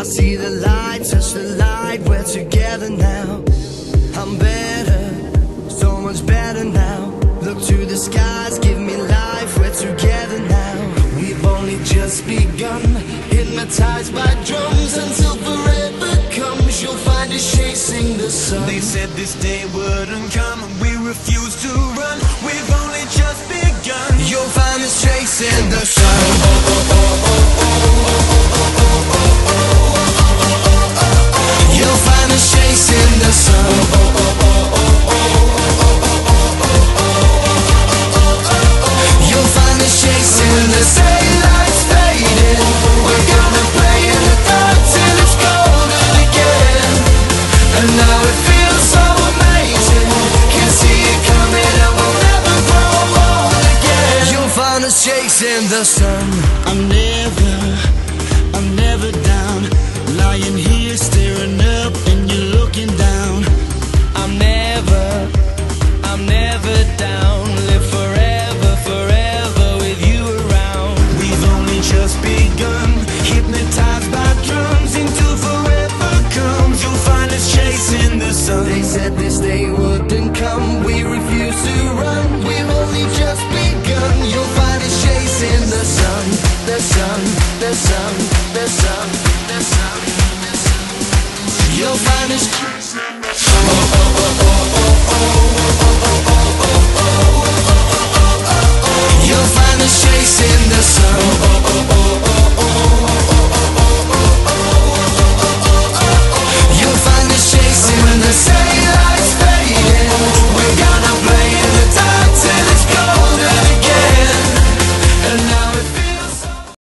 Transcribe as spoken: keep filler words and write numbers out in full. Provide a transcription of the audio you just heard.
I see the light, touch the light, we're together now. I'm better, so much better now. Look to the skies, give me life, we're together now. We've only just begun, hypnotized by drums. Until forever comes, you'll find us chasing the sun. They said this day wouldn't come, we refuse to run. We've only just begun. You'll find us chasing the sun. You'll find us chasing the sun. You'll find us chasing the daylight's fading. We're gonna play in the dark till it's golden again. And now it feels so amazing. Can see it coming and we'll never grow old again. You'll find us chasing the sun. I'm never, I'm never down. Lying here staring up and you're looking down. I'm never, I'm never down. Live forever, forever with you around. We've only just begun, hypnotized by drums. Until forever comes, you'll find us chasing the sun. They said this day wouldn't come, we refuse to run. We've only just begun. You'll find us chasing the sun, the sun, the sun, the sun, the sun, the sun. You'll find us chasing the sun. You'll find us chasing the sun.